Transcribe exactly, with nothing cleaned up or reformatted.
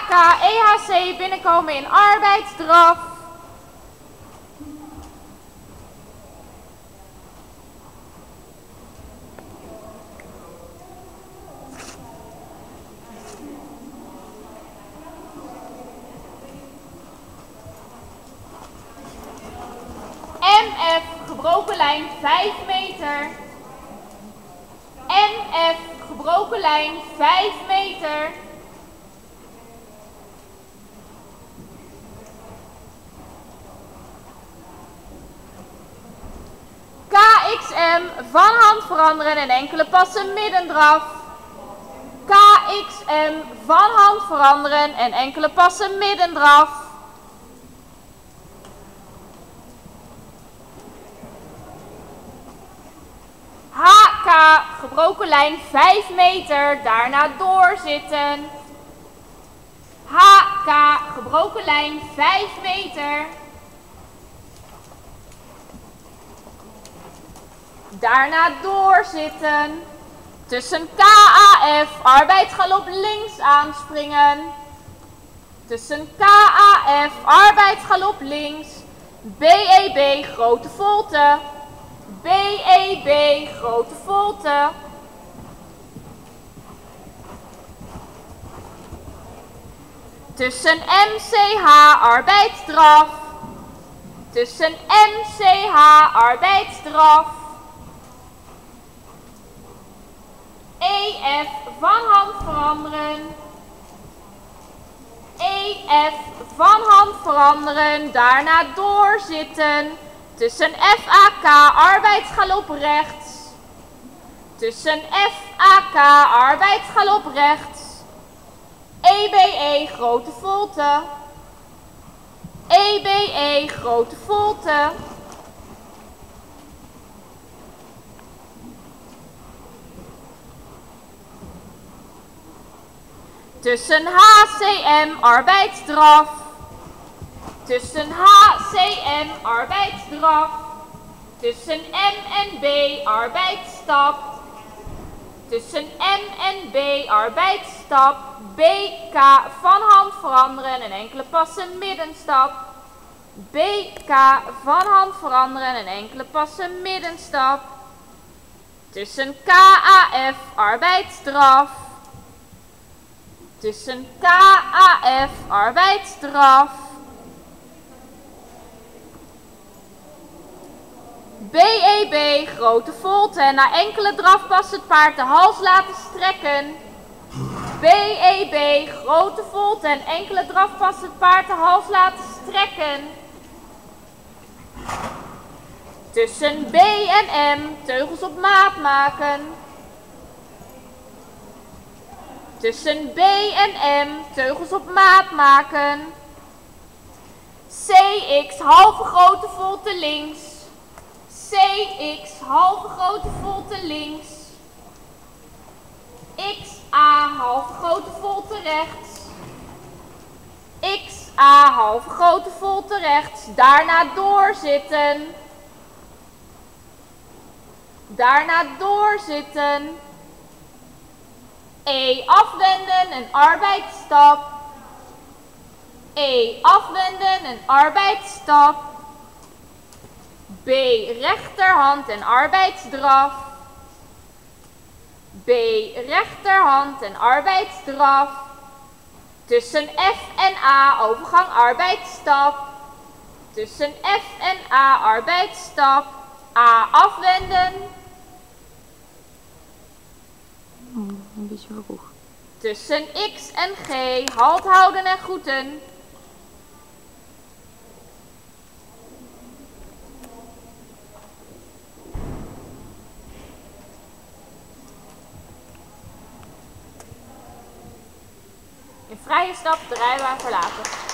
K, E H C binnenkomen in arbeidsdraf. M F, gebroken lijn vijf meter. M F, gebroken lijn vijf meter. K X M, van hand veranderen en enkele passen middendraf. K X M, van hand veranderen en enkele passen middendraf. H K, gebroken lijn vijf meter, daarna doorzitten. H K, gebroken lijn vijf meter. Daarna doorzitten. Tussen K A F, arbeidsgalop links aanspringen. Tussen K A F, arbeidsgalop links. B E B, grote volte. B E B, grote volte. Tussen M C H, arbeidsdraf. Tussen M C H, arbeidsdraf. E F, van hand veranderen. E F, van hand veranderen, daarna doorzitten. Tussen F A K, arbeidsgalop rechts. Tussen F A K, arbeidsgalop rechts. E B E, grote volte. E B E, grote volte. Tussen H C M, arbeidsdraf. Tussen H C M, arbeidsdraf. Tussen M en B, arbeidsstap. Tussen M en B, arbeidsstap. B K, van hand veranderen en enkele passen middenstap. B K, van hand veranderen en enkele passen middenstap. Tussen K A F, arbeidsdraf. Tussen K A F, arbeidsdraf. B E B, grote volte en na enkele drafpassen het paard de hals laten strekken. B E B, grote volte en enkele drafpassen het paard de hals laten strekken. Tussen B en M, teugels op maat maken. Tussen B en M, teugels op maat maken. C X, halve grote volte links. C X, halve grote volte links. X A, halve grote volte rechts. X A, halve grote volte rechts. Daarna doorzitten. Daarna doorzitten. E, afwenden en arbeidsstap. E, afwenden en arbeidsstap. B, rechterhand en arbeidsdraf. B, rechterhand en arbeidsdraf. Tussen F en A, overgang arbeidsstap. Tussen F en A, arbeidsstap. A, afwenden. Een beetje vroeg. Tussen X en G, halt houden en groeten. In vrije stap de rijbaan verlaten.